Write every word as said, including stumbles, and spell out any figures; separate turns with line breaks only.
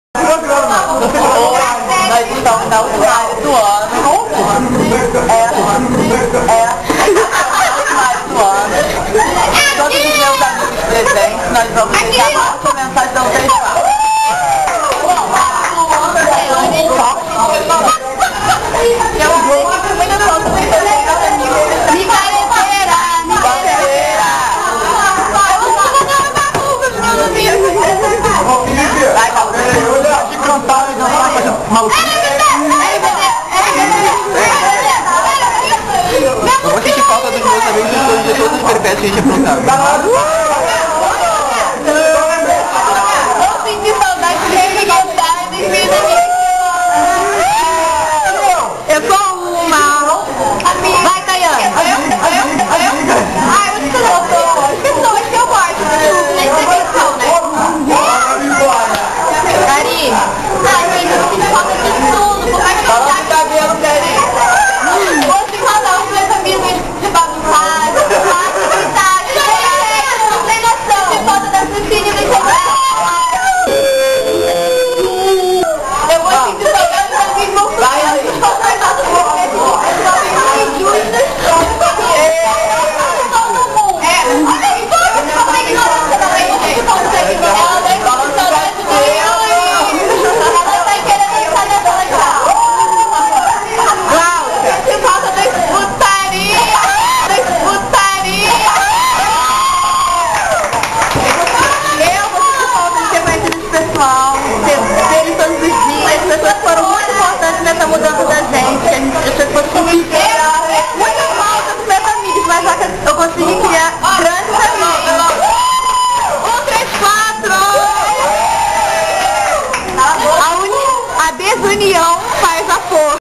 Programa. Nós estamos na última área do ano. É. É. Na última área do ano. Todos os meus amigos presentes, nós vamos deixar nossa mensagem da vocês falam. Eu vou sentir falta dos meus amigos depois de todas as peripécias que a gente aprontaram.
Eu senti saudade de resgatar dos meus amigos.
Eu sou uma.
Vai, Tayane. Ah, eu sou as pessoas que eu gosto. Nessa questão, né? Dari. Ai, gente, eu sinto falta de tudo. Por mais que eu
Fala do cabelo, Dari.
vou te mandar os meus amigos de bagunçar, de gritar, de chorar. Não tem noção. De falta da Cecília e do Eu vou sentir saudade da minha irmã.
Vai aí.
Eles todos os dias, as pessoas foram muito importantes nessa mudança da gente, a gente as pessoas conseguiram muita falta dos meus amigos, mas só que eu consegui criar grandes amigos. Um, três, quatro! A, uni, a desunião